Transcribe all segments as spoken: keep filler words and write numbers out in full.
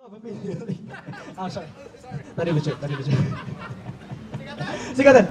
Oh, sorry. Tadi lucu, tadi lucu. Singkatan.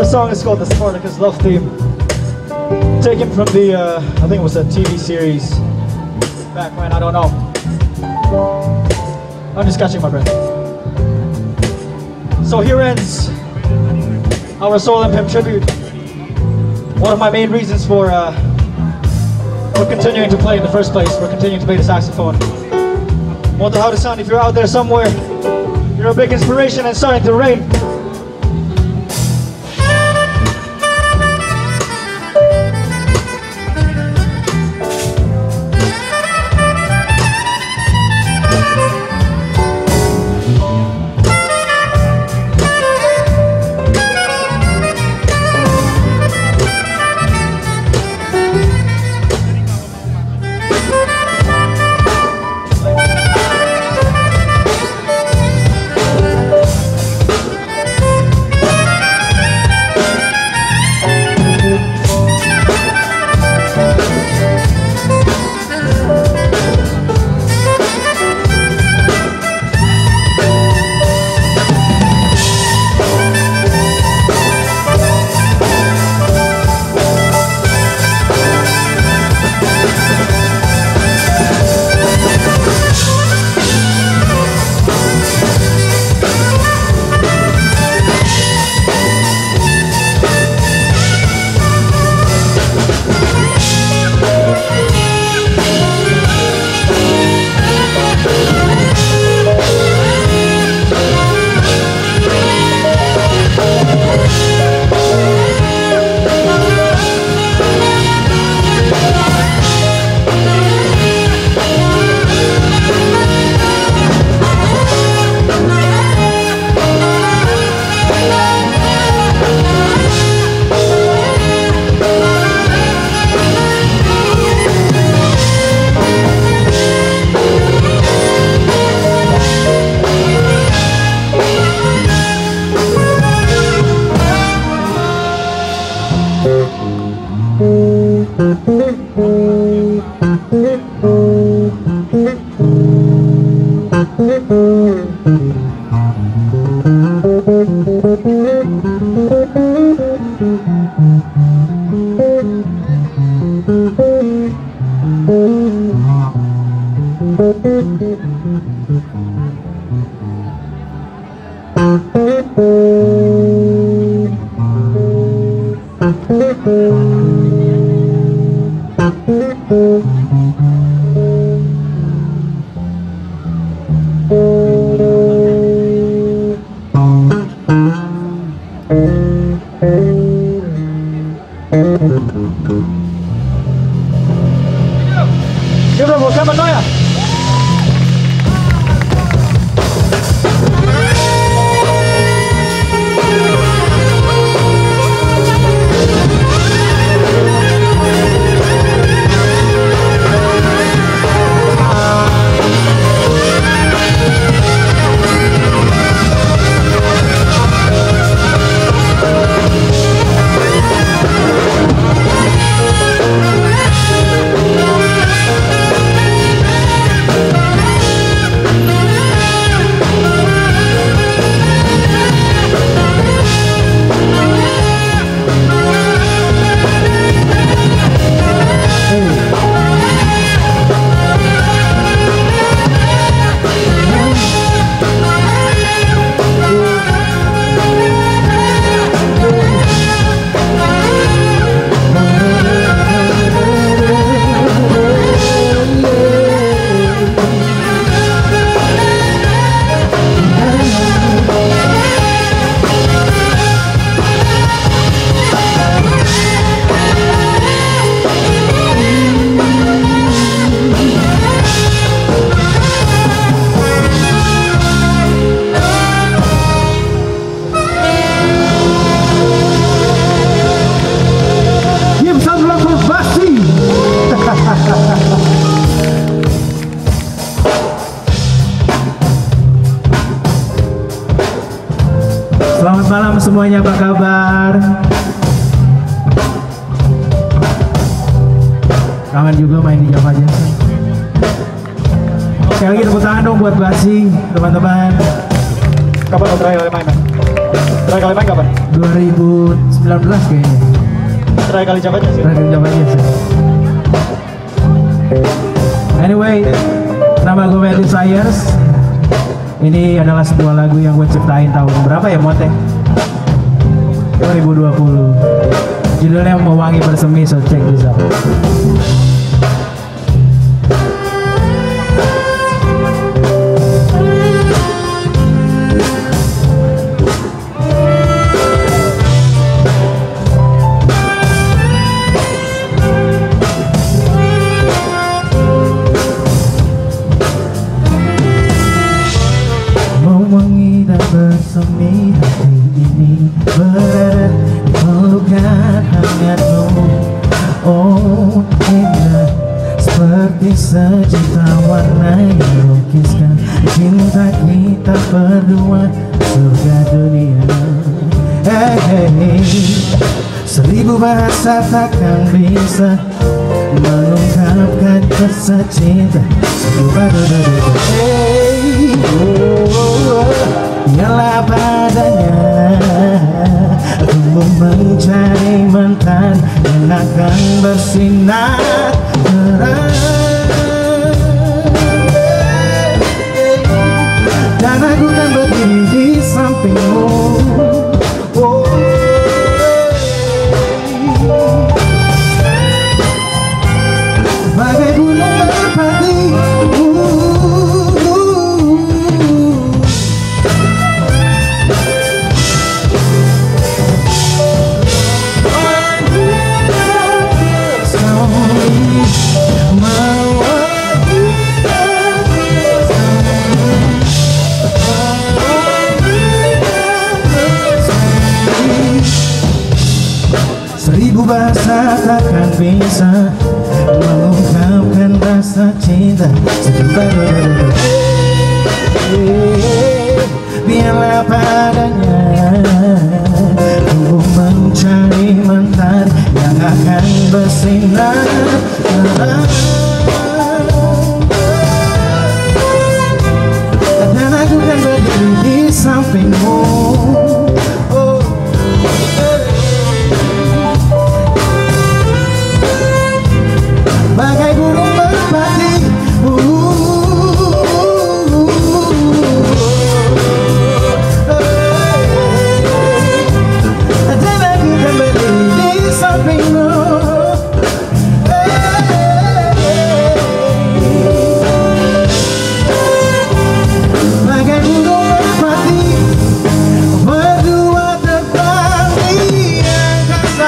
song is called the Spartacus Love Theme, taken from the, uh, I think it was a T V series back when, I don't know. I'm just catching my breath. So here ends our Soul and Pimp tribute. One of my main reasons for, uh, for continuing to play in the first place, for continuing to play the saxophone. Wonder how to sound if you're out there somewhere. You're a big inspiration and it's starting to rain. Selamat malam semuanya, apa kabar? Kangen juga main di Java Jazz. Sekali lagi tepuk tangan dong buat Basi, teman-teman. Kapan lo terakhir kali main? Terakhir kali main kapan? dua ribu sembilan belas kayaknya. Terakhir kali jabatnya sih. Terakhir jabatnya sih. Anyway, nama gue Mewangi Sayersz. Ini adalah sebuah lagu yang gue ciptain tahun berapa ya, Mote? dua ribu dua puluh. Judulnya Mewangi Bersemi, so check this out. Mewangi dan bersemi, hati ini berada di pelukan hangatmu. Oh indah, seperti sejuta warna yang melukiskan cinta kita berdua, surga dunia. Hey, hey. Seribu bahasa takkan bisa mengungkapkan rasa cinta. Seribu bahasa hey, oh, oh, oh. Biarlah padanya aku mencari mentari yang akan bersinar terang, dan aku kan berdiri di sampingmu. Oh, bagai gunung merpati. Seribu bahasa takkan bisa mengungkapkan rasa cinta. Biarlah padanya aku mencari mentari yang akan bersinar terang, dan aku kan berdiri di sampingmu. Oh, bagai gunung merpati. Dan aku kan berdiri di sampingmu. Bagai gunung merpati, berdua terbang di angkasa.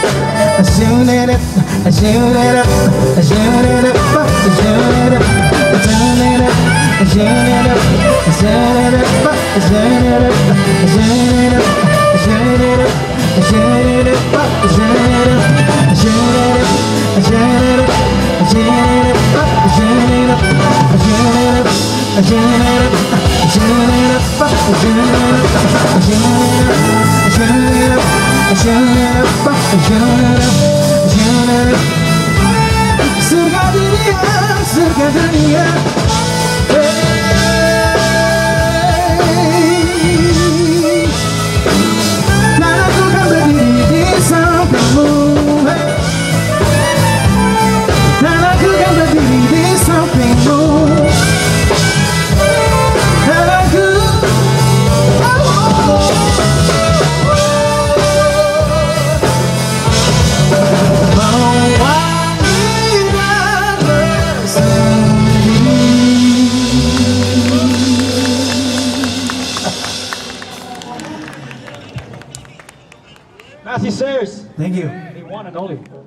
I shoot it up, I shoot it up, I shoot it up, I shoot it up. Surga dunia, surga dunia. Dan aku kan berdiri di sampingmu. Dan aku kan berdiri di sampingmu. Dan aku Mewangi dan bersemi. Matthew Sayersz, Thank you. the one and only.